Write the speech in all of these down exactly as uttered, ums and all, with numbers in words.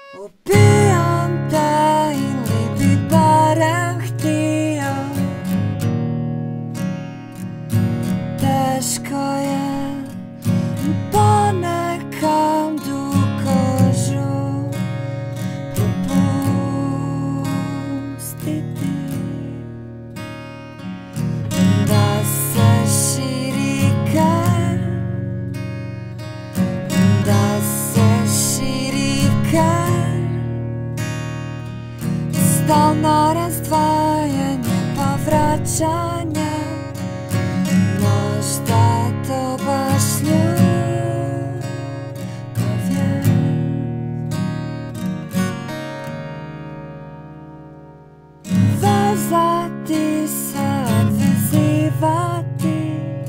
Upijam te ili bi barem htio. Teško je ponekad u kožu propustiti, da se širi kar, da se širi kar, stalno razdvajanje pa vraćanje. Možda to baš ljubav je. Vezati se, odvezivati,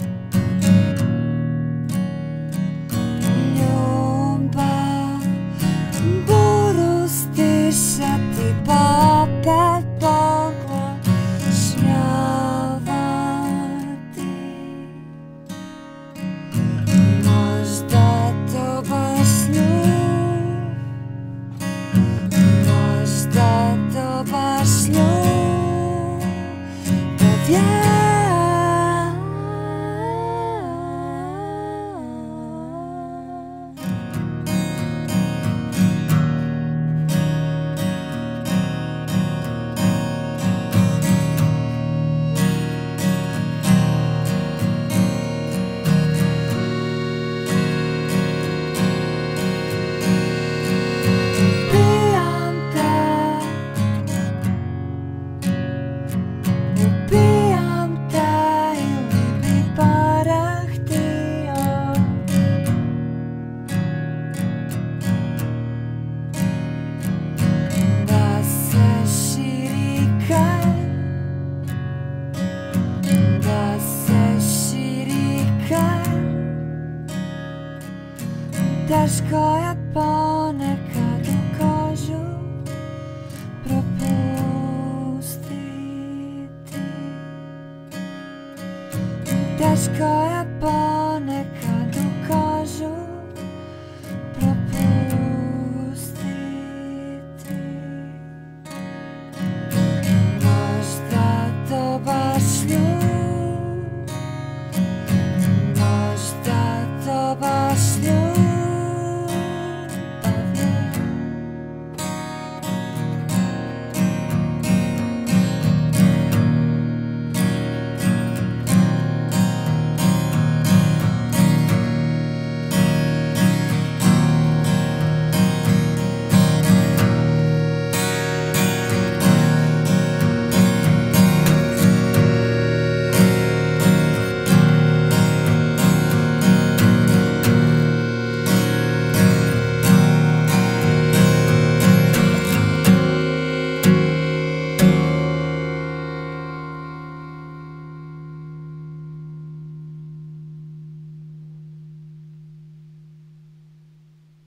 ljubav, buru stišati pa opet poglašnjavati. Možda to baš ljubav, možda to baš ljubav je. Teško je ponekad u kožu propustiti. Teško je